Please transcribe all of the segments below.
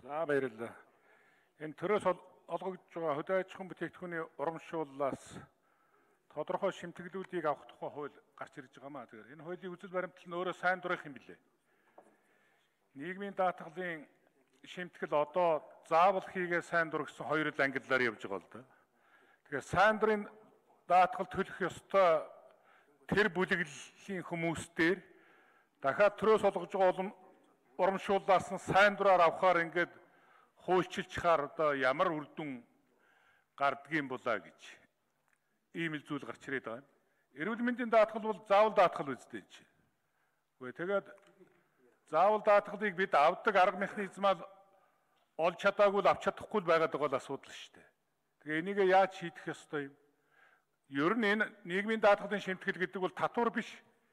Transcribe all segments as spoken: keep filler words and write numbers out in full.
За баярлалаа. Энэ төрөөс олгогдож байгаа хөдөө аж ахуйн бүтээгдэхүүний урамшууллаас тодорхой шимтгэлүүдийг авах тухай хууль гарч ирж байгаамаа. Тэгэхээр энэ хуулийн үзэл баримтлал нь өөрөө сайн дурах юм билээ. Нийгмийн даатгалын шимтгэл одоо заавал хийгээ сайн дур гэсэн хоёр л ангиллаар явж байгаа л да. Тэгэхээр сайн дурын даатгал төлөх ёстой тэр бүлэглэлийн хүмүүс дээр дахиад төрөөс олгож байгаа урамшууллаас нь сайн дураар авахаар ингээд хуульчилчихаар одоо ямар үр дүн гардгийн булаа гэж ийм л зүйл гарч ирээд байгаа юм. Эрүүл мэндийн даатгал бол заавал даатгал үстэй чи. Үгүй тэгээд заавал даатгалыг бид авдаг арга механизмаар олж чадаагүй л авч чадахгүй л байгаад байгаа бол асуудал шүү дээ. Тэгээ энийг яаж шийдэх ёстой юм? Ер нь энэ нийгмийн даатгалын шимтгэл гэдэг бол татвар биш.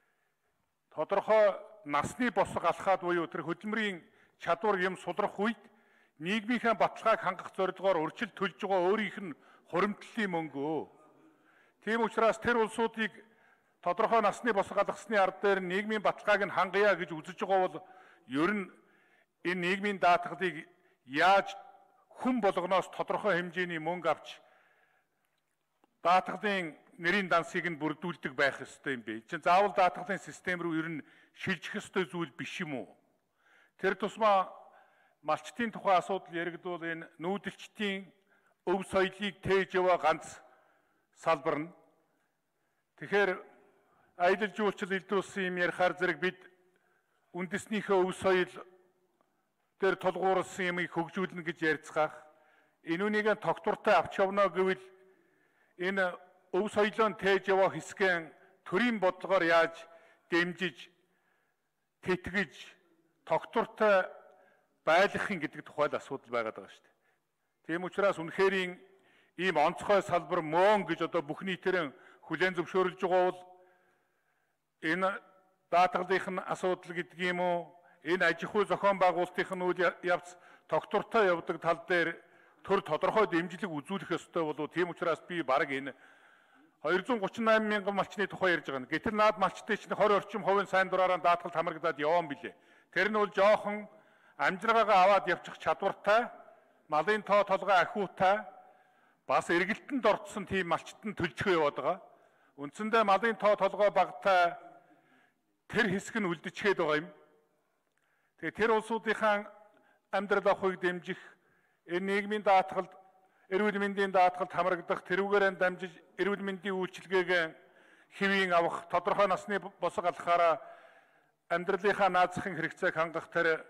Тодорхой насны босго алхаад буюу тэр хөдөлмөрийн чадвар юм сулрах үед нийгмийнхээ баталгааг хангах зорилгоор урьдчилан төлж байгаа өөрийнх нь хуримтлалын мөнгөө. Тийм учраас тэр улсуудыг тодорхой насны босго алгасны ард дээр нийгмийн баталгааг нь хангая гэж үзэж байгаа бол ер нь энэ нийгмийн даатгалыг яаж хүн болгоноос тодорхой хэмжээний мөнгө авч даатгалын нэрийн дансыг нь бүрдүүлдэг байх ёстой юм бэ. Чинь заавал даатгалын систем рүү ер нь шилжих ёстой зүйл биш юм уу? Тэр тусмаа малчтын тухай асуудал яригдвал энэ нүүдэлчдийн өв соёлыг тээж яваа ганц салбар нь. Тэгэхээр аялал жуулчлал элдв улсын юм ярихаар зэрэг бид үндэснийхээ өв соёл дээр тулгуурласан юмыг хөгжүүлнэ гэж ярьцгаах. Энүүнийг тогтвортой авч явна гэвэл энэ өв соёлоо тээж яваа хэсгэн төрийн бодлогоор яаж дэмжиж тэтгэж тогтвортой байлгахын гэдэг тухай л асуудал байгаад байгаа шүү дээ. Тийм учраас үнэхээр ийм онцгой салбар мөн гэж одоо бүх нийтээр хүлээн зөвшөөрөлж байгаа бол энэ даатгалын асуудал гэдэг юм уу? Энэ аж ахуй зохион байгуулалтын үйл явц тогтвортой явдаг тал дээр төр тодорхой дэмжлэг үзүүлэх ёстой болов. Тийм учраас би баг энэ хоёр зуун гуравч восемь мянган малчны тухай ярьж байгаа. Гэтэл наад малчтай чинь двадцать орчим хувийн сайн дураараа даатгал хамрагдаад яваан билээ. Тэр нь бол жоохон амжиргаагаа аваад явчих чадвартай, малын тоо толгой ахиутай, бас эргэлтэнд орцсон тийм малчтанд төлжгөө яваад байгаа. Үндсэндээ малын тоо толгой багтай тэр хэсэг нь үлдчихээд байгаа юм. Тэгээ тэр улсуудынхаа амьдрал авахыг дэмжих энэ нийгмийн даатгалд эрүүл мэндийн даатгалд хамрагдах тэрүүгээр дамжиж эрүүл мэндийн үйлчилгээг хэвийн авах тодорхой насны босго алхахаараа амьдралынхаа наазахын хэрэгцээг хангах тэр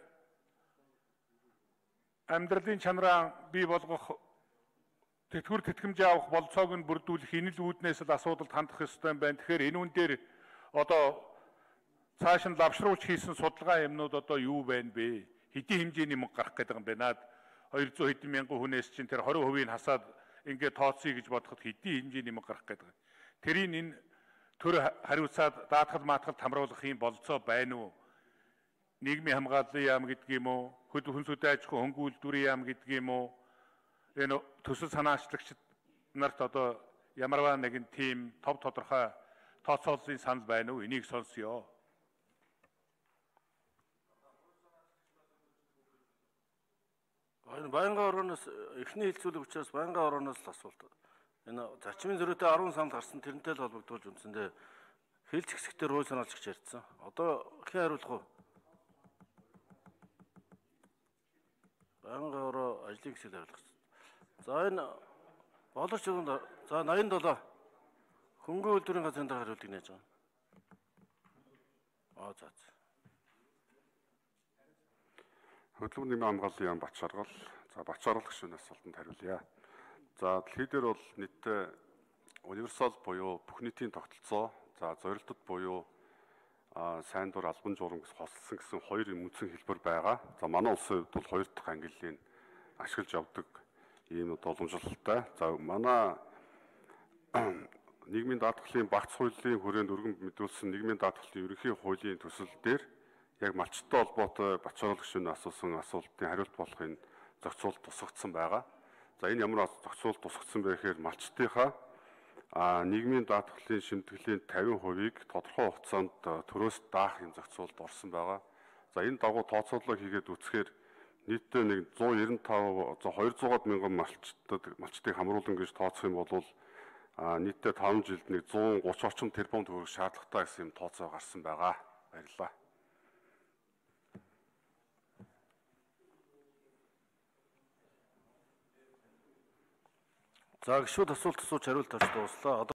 амьдралын чанараа бий болгох тэтгэвэр тэтгэмжээ авах болцоог нь бүрдүүлэх энэ л үүднээс л асуудалд хандах ёстой юм байна. Тэгэхээр энэ үн дээр одоо цааш нь лавшруулж хийсэн судалгаа юмнууд одоо юу байна бэ? Хэдийн хэмжээний мөнгө гарах гэдэг юм бэ? Наад хоёр зуун хэдэн мянган хүнээс чинь тэр двадцать хувийг хасаад ингээд тооцъё гэж бодоход хэдийн хэмжээний мөнгө гарах гэдэг. Тэрийг энэ төр хариуцаад даатгал маатгалд хамруулах юм болцоо байна уу? Нийгмийн хамгааллын яам гэдэг юм уу? Хөд хүн сүдэн аж ахуй хөнгүүлдвэрийн яам гэдэг юм уу? Энэ төсөл санаачлагчид нарт одоо ямарваа нэгэн тим тов тодорхой тооцооллын санал байна уу? Энийг сонсъё. Байнгын орооноос эхний хилцүүлэг учраас байнгын орооноос л асуулт. Энэ зарчмын зөрүүтэй арван санал гарсан тэрнтэй л холбогдуулж үндсэндээ хэлц хэсэгтэр хууль санаалж ярьсан. Одоо хэн хариулах вэ? Байнгын ороо ажлын хэсэг хариулах. За энэ боловч за восемьдесят семь хөнгөн үйлдвэрийн газрын дараа хариултыг нээж байгаа. Аа за. Хөдөлмөрийн нэмийн хамгааллын яам Бат Шаргал. За Бат Шаргал гишүүний асуултанд хариулъя. За дэлхий дээр бол нийтдээ универсал буюу бүх нийтийн тогтолцоо, за зорилтод буюу сайн дур албан журамгс хослсон гэсэн хоёр үндсэн хэлбэр байгаа. За манай улсын хувьд бол хоёр дахь ангиллыг ашиглаж явдаг ийм боломжтой. За манай нийгмийн даатгалын багц хуулийн хүрээнд өргөн мэдүүлсэн нийгмийн даатгалын ерөнхий хуулийн төсөл дээр яг малчтай холбоотой Бат Шаргал гишүүний асуусан асуултын хариулт болохын зохицуулт тусгагдсан байгаа. За энэ ямар зохицуулт тусгагдсан бэ гэхээр малчтынхаа а нийгмийн даатгалын шимтгэлийн тавин хувийг тодорхой хугацаанд төрөөс даах юм зохицуулт орсон байгаа. За энэ дагуу тооцоолол хийгээд үзэхээр нийтдээ нэг one ninety-five двести мянган малчтад малчтыг хамруулан гэж тооцох юм бол а нийтдээ five жилд нэг one thirty орчим тэрбум төгрөг шаардлагатай гэсэн юм тооцоо гарсан байгаа. Баярлалаа. За гişүүд асуулт асууж хариулт авч дуслаа.